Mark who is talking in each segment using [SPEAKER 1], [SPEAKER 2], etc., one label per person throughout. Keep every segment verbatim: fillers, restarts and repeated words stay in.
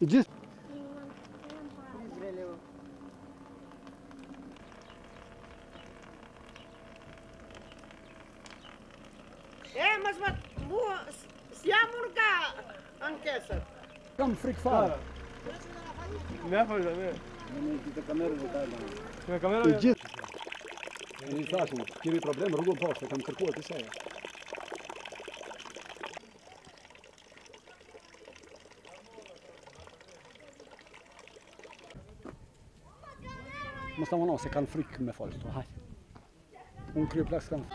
[SPEAKER 1] Just
[SPEAKER 2] É, mas se há murga anqueça.
[SPEAKER 1] cam fric fara.
[SPEAKER 3] Ne faci, ne?
[SPEAKER 1] Câte cameră de tare.
[SPEAKER 3] Ca camera.
[SPEAKER 1] Just. Ei faci, kemi problem, rrugën poshtë, kam kërkuar disa herë. Mos ta mëno se kanë frikë me fol këtu, haj. Unë krye plak s'kam.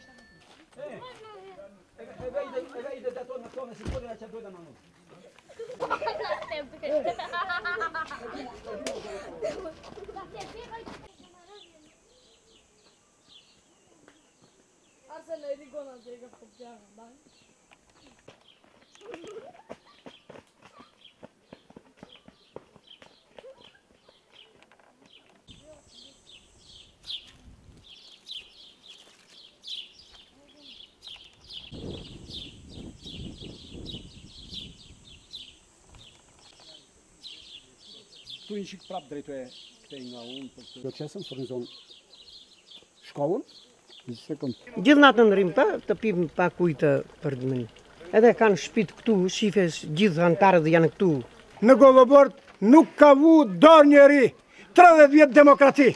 [SPEAKER 4] E vejde, e vejde të tonë në tonë, si kodin a që dojda ma nuk.
[SPEAKER 5] Arsene e rigona të e ka pëpjarë, baj.
[SPEAKER 1] Tu i shik prap drejtu e këtej nga unë për të procesën, furnizon shkollën. Një sekund.
[SPEAKER 2] Gjithë natën rrim pa të pim pak ujë për dëmëni. Edhe kanë shtëpit këtu, shifes gjithë antarët janë këtu.
[SPEAKER 6] Në Gollobord nuk ka vu dorë njeri, tridhjetë vjetë demokraci.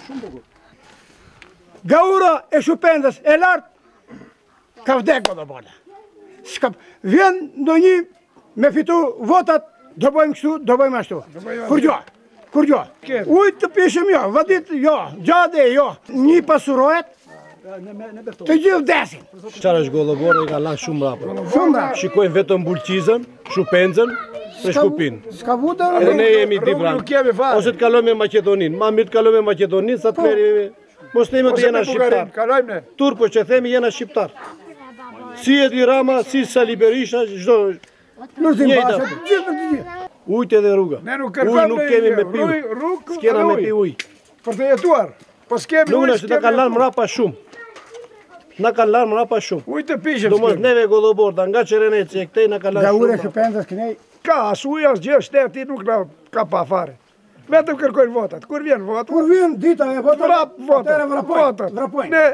[SPEAKER 6] Gaura e Shupendës e lartë, ka vdek Golloborda. Vjen ndonjë me fitu votat, do bëjmë kështu, do bëjmë ashtu. Kur gjo, kur gjo. Ujtë të pishëm jo, vadit jo, gjade jo. Një pasurohet, të gjithë vdesin.
[SPEAKER 3] Çfarë është Gollobordi ka lanë shumë mrapa.
[SPEAKER 6] Shumë rap.
[SPEAKER 3] Shikojnë vetëm bulqizën, shupenzën, dhe shkupin.
[SPEAKER 6] S'ka vu të
[SPEAKER 3] Edhe ne jemi di pranë. Ose të kalojmë me Maqedoninë, ma mirë të kalojmë me Maqedoninë sa të merremi. Mos themi të jena shqiptar.
[SPEAKER 6] Kalojmë ne.
[SPEAKER 3] Turpo që themi jena shqiptar. Si Edi Rama, si Sali Berisha, çdo
[SPEAKER 6] Luzim
[SPEAKER 3] Njëjta.
[SPEAKER 6] bashkë, gjithë për të gjithë.
[SPEAKER 3] ujtë edhe rruga.
[SPEAKER 6] Ne nuk
[SPEAKER 3] Ujë
[SPEAKER 6] kërkojmë
[SPEAKER 3] nuk kemi me piu.
[SPEAKER 6] rrugë
[SPEAKER 3] S'kena me pi ujë.
[SPEAKER 6] për të jetuar. Po s'kemi
[SPEAKER 3] Nuk
[SPEAKER 6] ujë,
[SPEAKER 3] është na kanë lanë mrapa shumë. Na kanë lanë mrapa shumë.
[SPEAKER 6] ujë të pishëm.
[SPEAKER 3] Domos neve Golloborda nga Çereneci e këtej na kanë lanë
[SPEAKER 6] Gaure
[SPEAKER 3] shumë.
[SPEAKER 6] Shupendës kënej. Ka, as ujë, as gjë, shteti nuk na ka pa fare. Vetëm kërkojnë votat. Kur vjen votat? Kur vjen dita e votat? Vrap votat. Atëre vrapojnë. Vrapojnë. Ne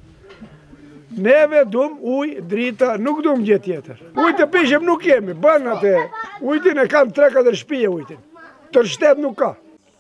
[SPEAKER 6] Neve dum ujë, drita, nuk dum gjë tjetër. Ujë të pishëm nuk kemi, bën atë. Ujtin e kanë tre katër shtëpi ujtin. Tër shtet nuk ka.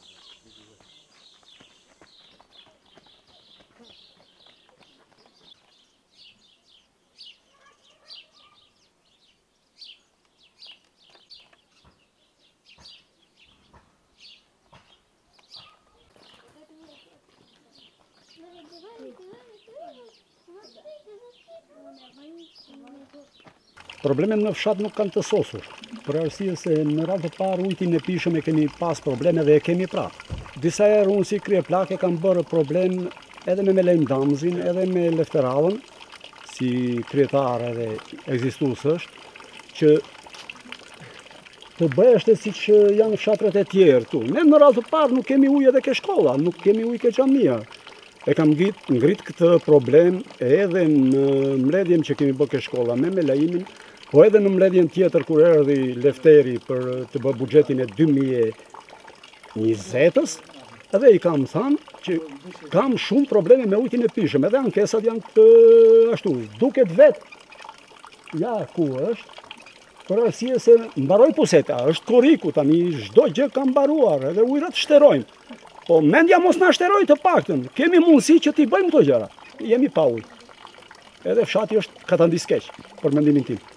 [SPEAKER 1] Problemet në fshat nuk kanë të sosur, për arsye se në radhë të parë ujtin e pishëm e kemi pas probleme dhe e kemi prapë. Disa herë unë si krye plake kam bërë problem edhe me Melejm Damzin, edhe me Lefterallën, si kryetar edhe ekzistues është, që të bëheshte si që janë fshatrat e tjerë tu. Ne në radhë të parë nuk kemi ujë edhe ke shkolla, nuk kemi ujë ke xhamia. E kam ngrit, ngrit këtë problem edhe në mbledhjen që kemi bërë ke shkolla me Melejmin, po edhe në mbledhjen tjetër kur erdhi Lefteri për të bërë buxhetin e dy mijë e njëzet-ës, edhe i kam thënë që kam shumë probleme me ujtin e pishëm, edhe ankesat janë të ashtu, duket vetë, ja ku është, për arsye se mbaroj puseta, është korriku tani, çdo gjë ka mbaruar, edhe ujërat shterojnë. Po mendja mos na shteroj të paktën, kemi mundësi që t'i bëjmë këto gjëra, jemi pa ujë. Edhe fshati është katandiskeq, për mendimin tim.